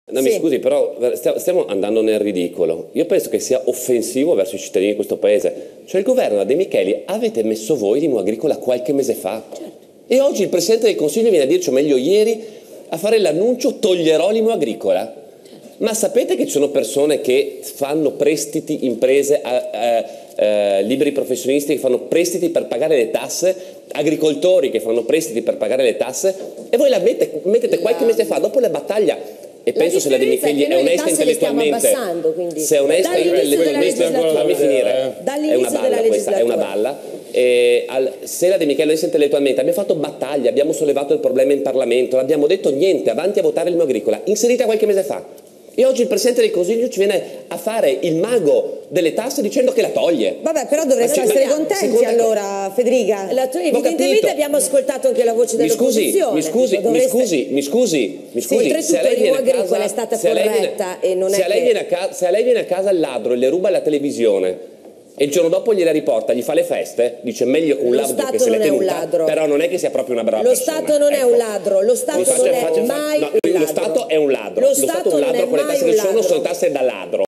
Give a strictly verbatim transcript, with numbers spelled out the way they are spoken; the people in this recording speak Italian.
No, sì. mi scusi, però stiamo andando nel ridicolo. Io penso che sia offensivo verso i cittadini di questo paese. Cioè il governo De Micheli avete messo voi l'I M U agricola qualche mese fa. E oggi il Presidente del Consiglio viene a dirci, o meglio ieri, a fare l'annuncio toglierò l'I M U agricola. Ma sapete che ci sono persone che fanno prestiti, imprese, a, a, a, liberi professionisti che fanno prestiti per pagare le tasse, agricoltori che fanno prestiti per pagare le tasse, e voi la mette, mettete qualche mese fa, dopo la battaglia. E la penso se la De Micheli è onesta intellettualmente, se è onesta intellettualmente, fammi finire, è una balla questa, è una balla. E al, se la De Micheli è onesta intellettualmente, abbiamo fatto battaglia, abbiamo sollevato il problema in Parlamento, l'abbiamo detto niente, avanti a votare il mio agricola, inserita qualche mese fa. E oggi il Presidente del Consiglio ci viene a fare il mago delle tasse dicendo che la toglie. Vabbè, però dovreste essere contenti allora, Federica. La tua, evidentemente abbiamo ascoltato anche la voce dell'opposizione. Mi scusi, mi scusi, mi scusi, mi scusi. Sì, oltretutto l'I M U agricola è stata corretta e non è che... Se a lei viene a casa il ladro e le ruba la televisione e il giorno dopo gliela riporta, gli fa le feste, dice meglio che un ladro che se l'è tenuta, però non è che sia proprio una brava lo persona. Lo Stato non è un ladro, lo Stato non è mai un ladro. Lo Stato è un ladro, lo Stato è un ladro con le tasse che sono, sono tasse da ladro.